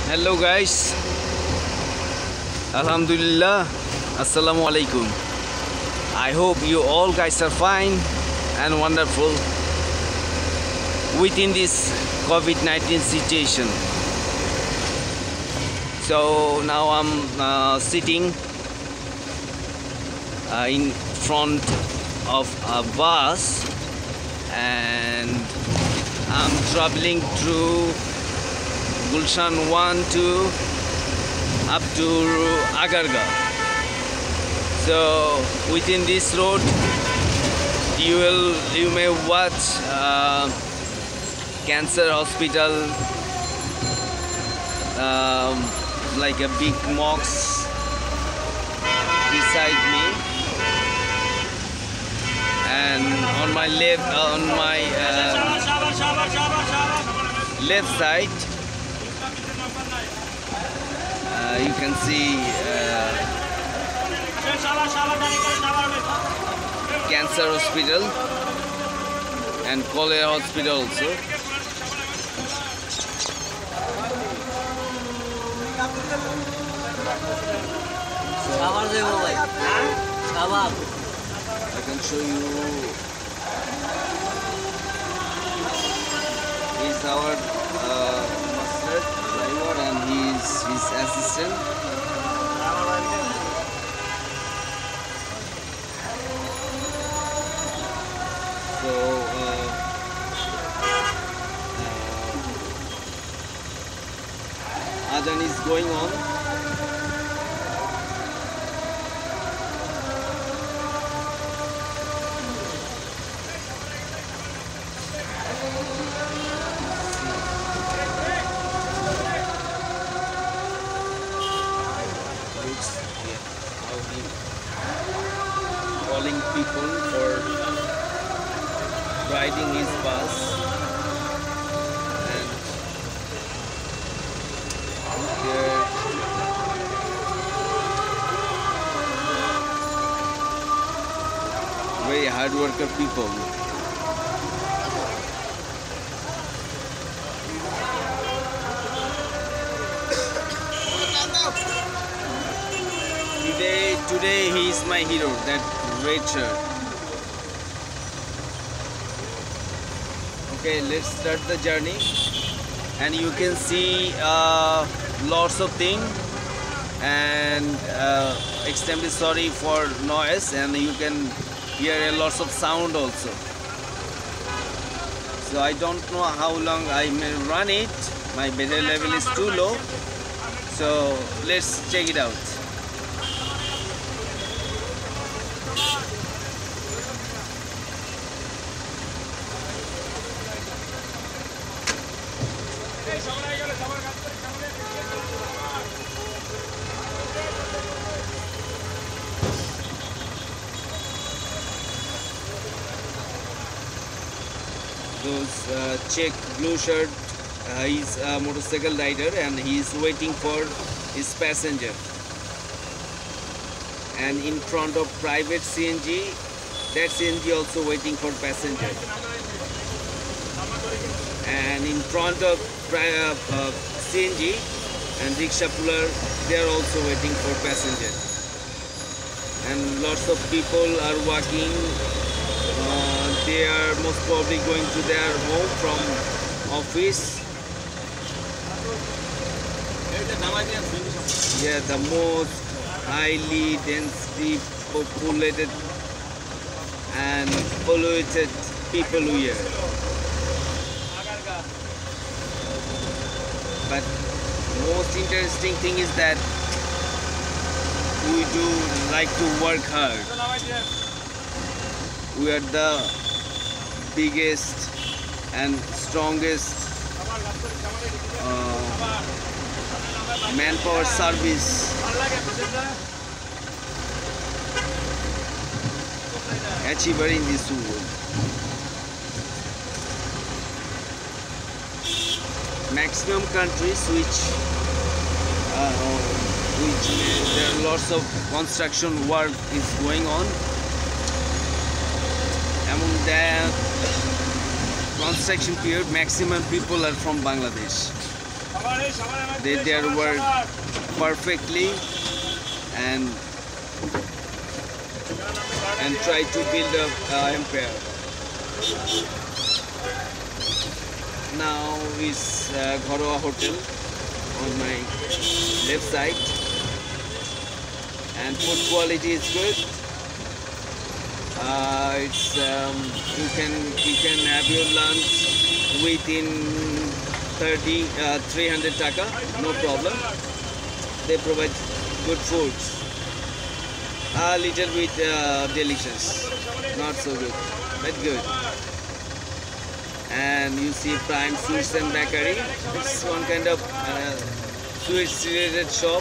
Hello guys, Alhamdulillah, Assalamu alaikum. I hope you all guys are fine and wonderful within this COVID-19 situation. So now I'm sitting in front of a bus and I'm traveling through Gulshan 1 to up to Agarga. So within this road you may watch cancer hospital, like a big mosque beside me, and on my left side you can see cancer hospital and cholera hospital also. I can show you. He's our master driver and he's his assistant. So Adhan is going on. Calling people for riding his bus, and they're very hard worker people. Today he is my hero, that red shirt. Okay, let's start the journey, and you can see lots of things, and extremely sorry for noise, and you can hear a lots of sound also. So I don't know how long I may run it. My battery level is too low, so let's check it out. Those check blue shirt, he's a motorcycle rider and he's waiting for his passenger. And in front of private CNG, that CNG also waiting for passenger. And in front of CNG and rickshaw puller, they are also waiting for passenger. And lots of people are walking. They are most probably going to their home from office. Yeah, the most highly densely populated and polluted people here. But most interesting thing is that we do like to work hard. We are the biggest and strongest manpower service achiever in this world. Maximum countries which there are lots of construction work is going on. Among the construction period, maximum people are from Bangladesh. They their work perfectly and try to build a empire. Now is Ghoroa Hotel on my left side, and food quality is good. It's you can have your lunch within 300 taka, no problem. They provide good foods. A little bit delicious, not so good, but good. And you see Prime Sweets and Bakery. It's one kind of sweets related shop.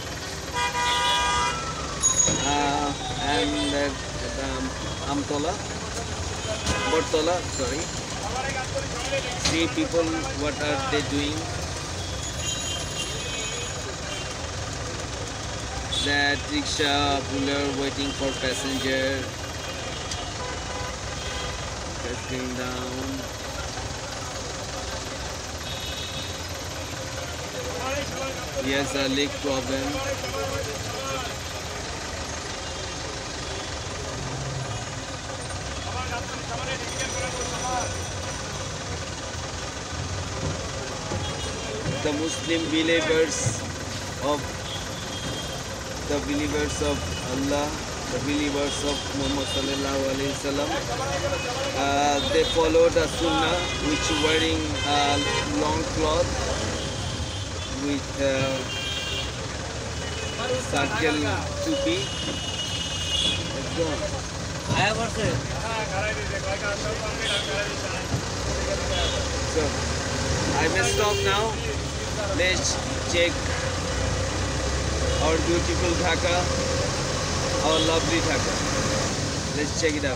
And Amtola, Bortola, sorry. See people, what are they doing? That rickshaw puller waiting for passenger. Just came down. Yes, a leg problem. The Muslim believers of Allah, the believers of Muhammad sallallahu alaihi wasallam, they follow the Sunnah, which wearing long cloth with circle tupi. Let's go. So I may stop now. Let's check our beautiful Dhaka, our lovely Dhaka. Let's check it out.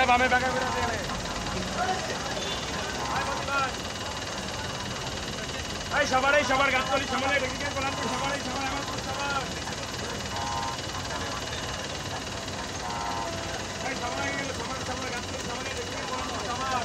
বামে ব্যাকা করে দেবে এই সবার গাছতলি সামনে রেখে বলান তো সবার আমার তো সবার এই সবাই গেল সবার গাছতলি সামনে রেখে বলান তো সবার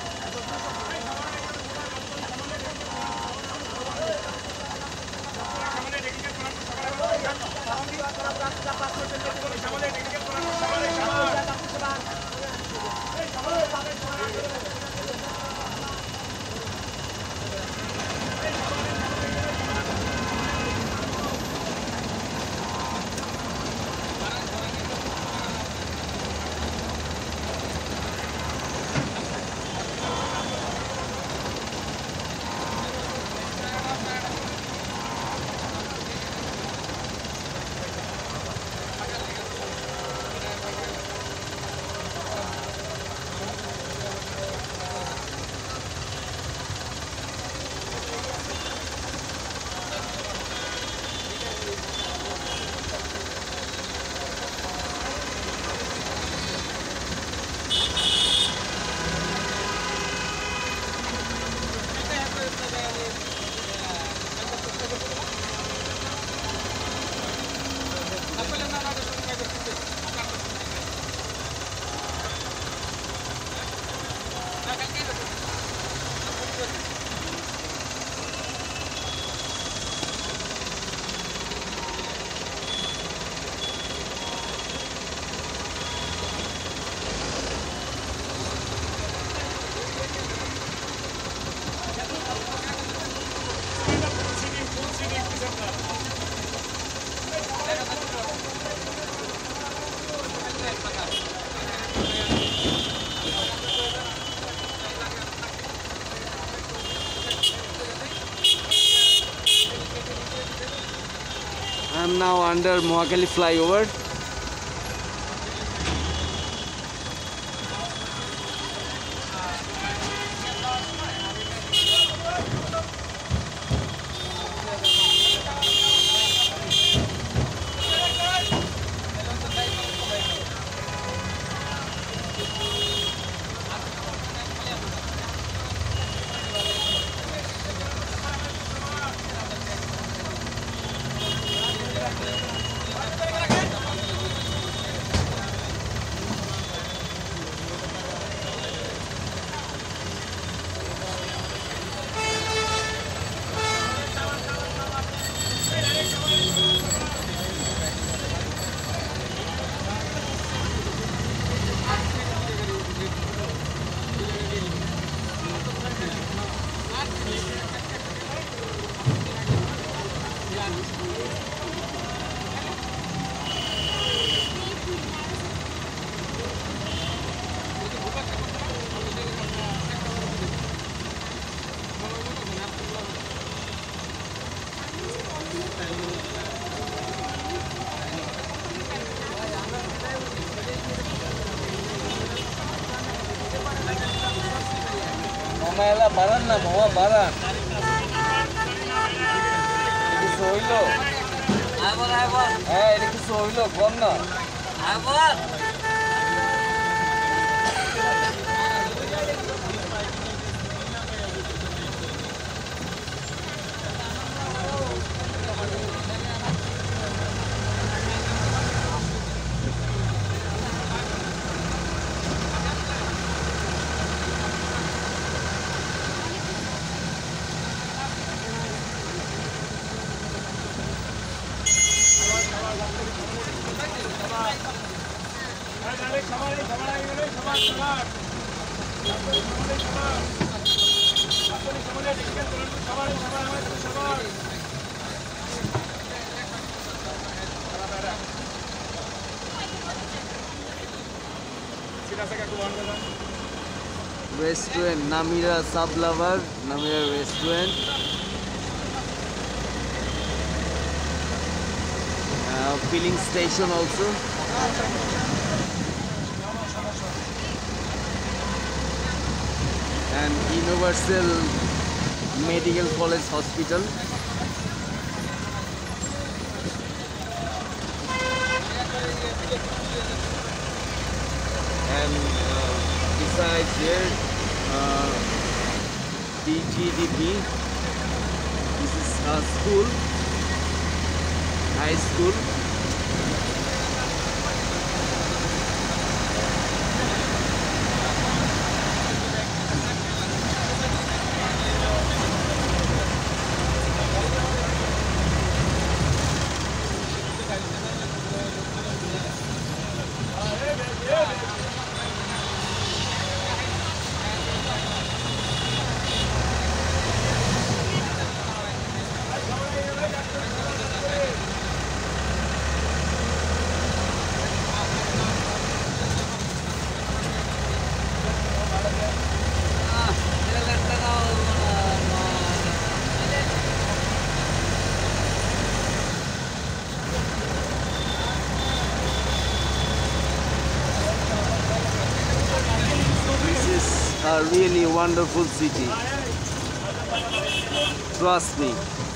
I am now under Mohakali flyover. Mama baran na mama baran. Ini soilo. Aibor. Ini soilo kom na. Aibor. Restaurant Namira Sub Lover, Namira Restaurant. Filling station also. And Universal Medical College Hospital. And inside here. DGDP. This is a school, high school. A really wonderful city. Trust me.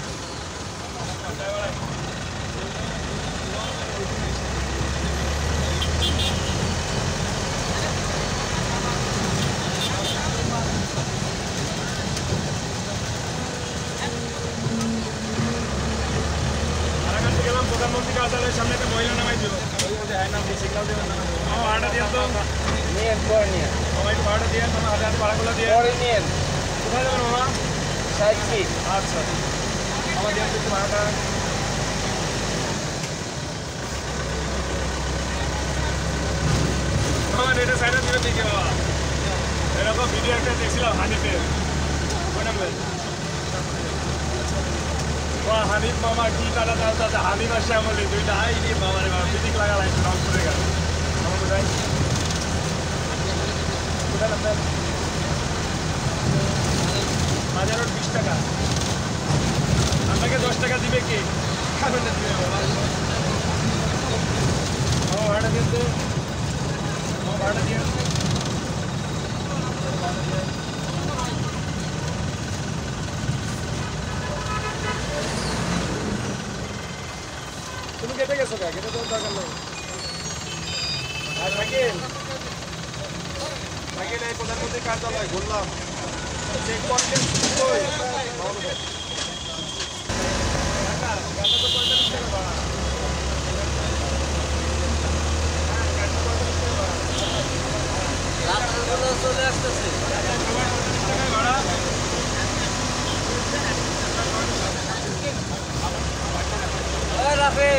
প্রধানমন্ত্রী কার্যালয়ের সামনে একটা মহিলা নামাই দিল signal দেবেন আমার ভাড়াটা দিয়ে তো নিয়ে পরে নিয়ে আমার একটু ভাড়াটা দিয়ে তোমার হাতে হাতে ভাড়াগুলো দিয়ে পরে নিয়ে কোথায় যাবেন মামা 60 ফিট আচ্ছা আমার দিয়ে একটু ভাড়াটা আমার এটা সাইডে দিবে দেখি বাবা এরকম ভিডিও একটা দেখছিলাম হানিতে ওই নাম্বার হানিফ মামা কি কাটা চালতে হানিফ আর শ্যামলি দুইটা আইনি মামারে বাবা ফিজিক লাগা লাইন রং করে গেল আমার কোথায় কোথায় নামবেন 20 টাকা আপনাকে 10 টাকা দিবে কে খাবেন না দিবে বাবা ভাড়া দিয়ে তো ভাড়া দিয়ে তুমি কেটে গেছো কে কেটে তো দরকার নেই আর থাকেন এই প্রধানমন্ত্রী কার্যালয় ঘুরলাম চেক পয়েন্টে কই চলে আসতেছে ভাড়া রাফে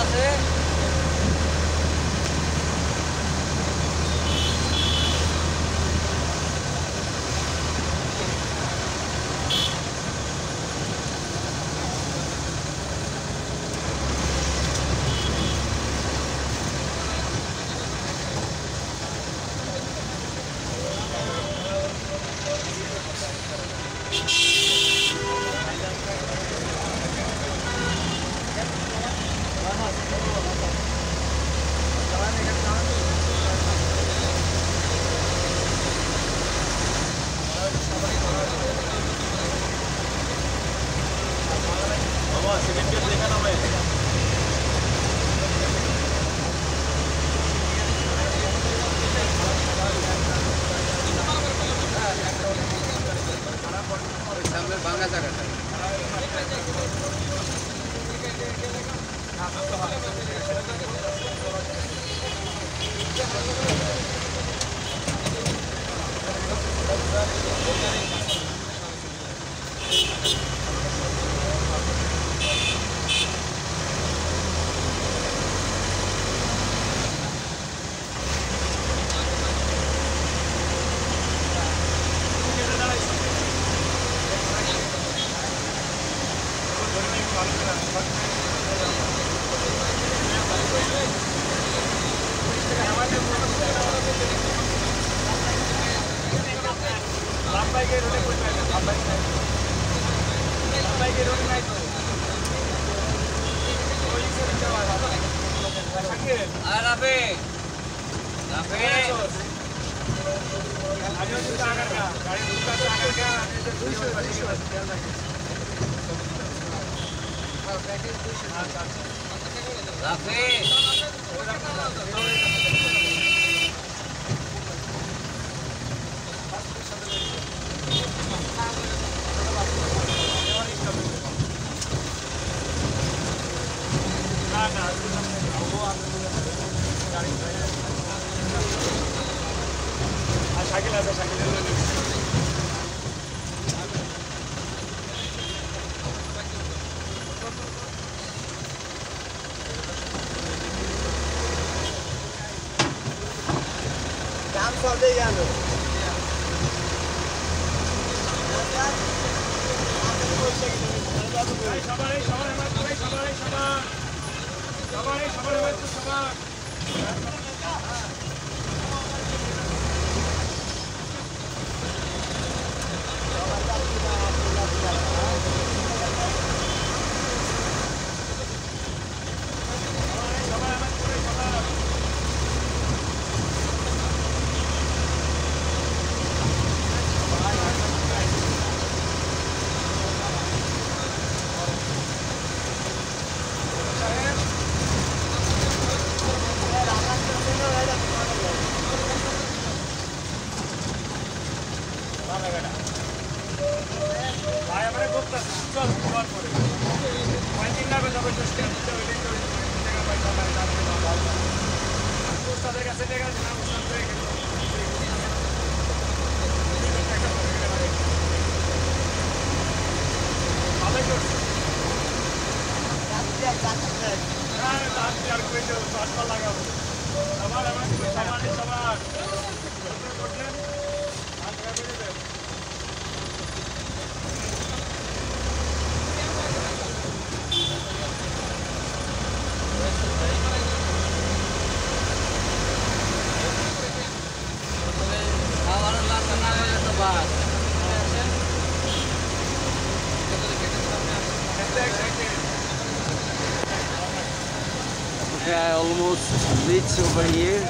Okay, I almost reached over here.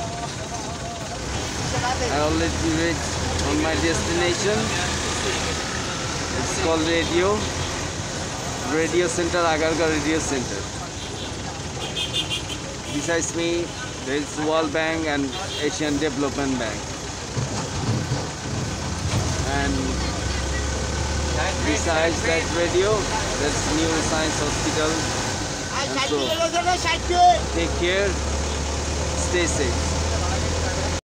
I already reached on my destination. It's called Radio Center, Agarga Radio Center. Besides me, there is World Bank and Asian Development Bank. And besides that radio, there's New Science Hospital. And so, take care, stay safe.